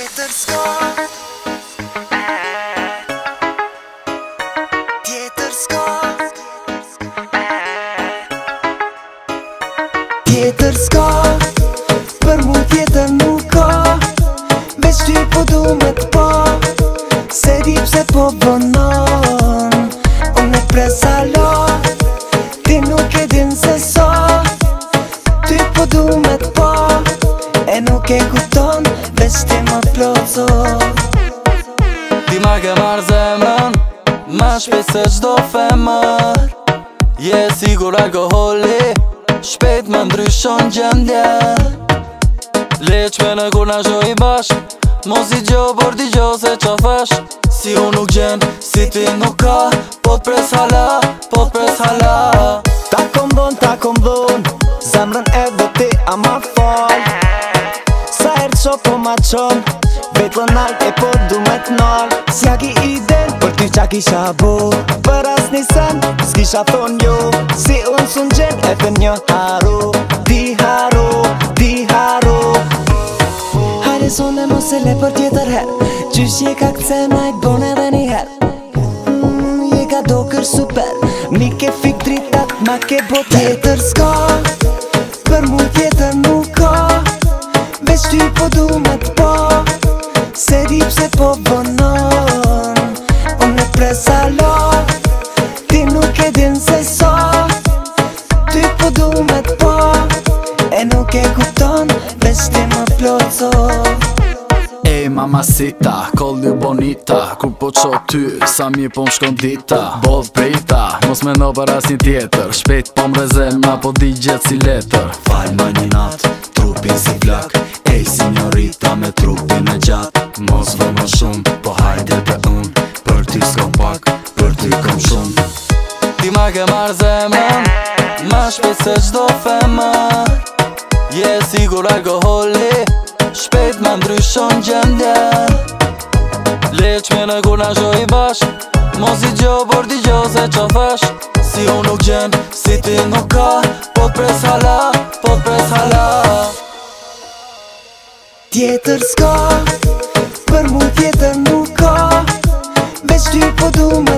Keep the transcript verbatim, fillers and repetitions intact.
Tjetër s'ka, tjetër s'ka, tjetër s'ka, për mu tjetër nuk ka, veç ty po du me t'pa, se di pse po bënon, unë e presa la, ti nuk e din se sa, ty po du me t'pa, e nuk e kupton, veç ti më ploco. Ti ma ke marrë zemrën, ma shpejt se gjdo femër, je sigur alkoholi, shpejt më ndryshon gjendje. Leq me në kur na shoj bashk, mos i gjo por t'i gjo se qa thash, si unë nuk gjen, si ti nuk ka, po t'pres hala, po t'pres hala. Ta kom dhon, ta kom dhon, zemrën edhe ti a ma fal, sa her qo po ma qon, vetën nalt e po du me t'nal, s'ja ki iden për ty qa kisha bo, për as një sen s'kisha thon jo, si unë sun gjen edhe një haro, ti haro, ti haro. Hajde sonde mos e le për tjetër her, qysh je ka këthe ma i t'bon edhe një her, mm, je ka do kër super, mi ke fik dritat ma ke boter. Tjetër s'ka, për mu tjetër nuk ka, veç ty po du me t'pa, se di pse po bënon, unë e presa la, ti nuk e din se sa, ty po du me t'pa, e nuk e kupton, veç ti më ploco. Ej mamacita, kolli bonita, kur po qo ty, sa mi po m'shkon dita, bodh prejta, mos me no për as një tjetër, shpejt po m'rezemna, po di gjet si letër. Fal ma një nat, trupin si flak, ej signorita me trupin e gjat, mos vë më shumë, po hajde dhe unë, për ty s'kom pak, për ty kom shumë. Ti ma ke marrë zemrën, ma shpejt se gjdo femër, je sigur alkoholi, shpejt më ndryshon gjendje. Leq me në kur na shoj bashk, mos i gjo por t'i gjo se qa thash, si unë nuk gjen, si ti nuk ka, po t'pres hala, po t'pres hala. Tjetër s'ka, për mu tjetër nuk ka, veç ty po du